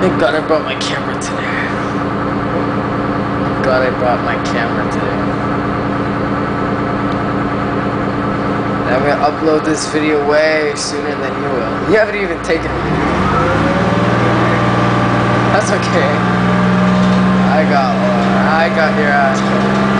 Thank God I brought my camera today. Thank God I brought my camera today. I'm gonna upload this video way sooner than you will. You haven't even taken a video. That's okay. I got your ass.